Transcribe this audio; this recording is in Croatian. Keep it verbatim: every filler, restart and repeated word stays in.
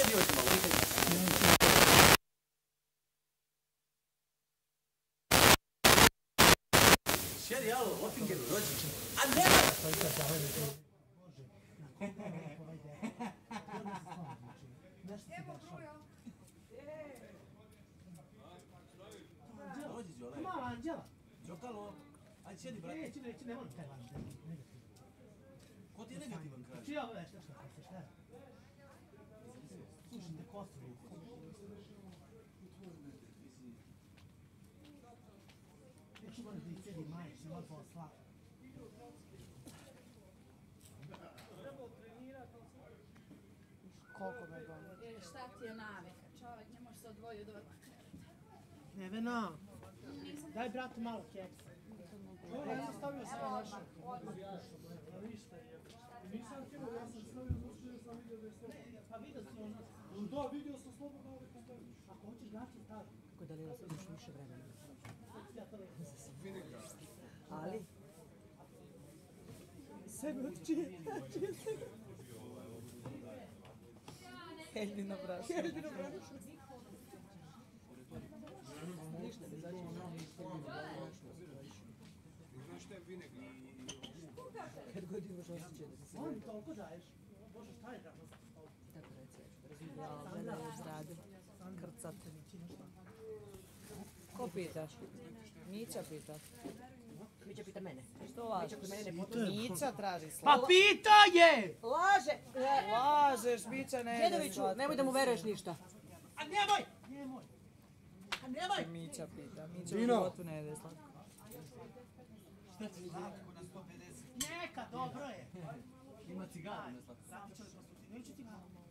Snimajte malo, vidite. Šeri, alo, Opingeru, dođi. A nema! Dođi, Đole. Mala Anđela. Đokalo, ajde sjedi, brate. Neći, neći, ne volim taj vaš negativan. Ko ti je negativan kaže? Čija ovo je šta šta šta šta? Slušajte, Kosovo. Još moram da iscedi maje, se malo posla. Koliko me boli? E, šta ti je navika? Čovjek ne može se odvojiti od odmah kreta. Nevena, daj bratu malo keksa. Ovo ja sam stavio sve naše. A ništa je. Nisam htio, ja sam stavio zato što sam vidio da je slobodno. Pa vidio si ono. Da, vidio sam slobodno, ali kad stavio. Ako hoćeš gaće, stavi. Kako je Dalila sad još više vremena? Ja to ne znam. Ali? Sebe od čije? Čije sebe? Heljino brašno. Heljino brašno. Ništa ne znači. Znaš šta je vinegar? Kad god imaš osjećaj da se... On toliko daješ. Bože, šta je drama? Tako reci, ja ću da razumijem. Ja, gledaj, još radim. Krcat. Ko pita? Mića pita. Mića pita mene. Što lažeš? Mića traži Pa slavu. pita je! Laže! Lažeš, Mića ne ide. Djedoviću, nemoj da mu veruješ ništa. A nemoj! Nemoj! A nemoj! Mića pita. Mića u životu ne ide slatko. Šta ti slatko na sto pedeset? Neka, dobro je. Ima cigaru na slatko. Zapičali smo su ti, neću ti malo.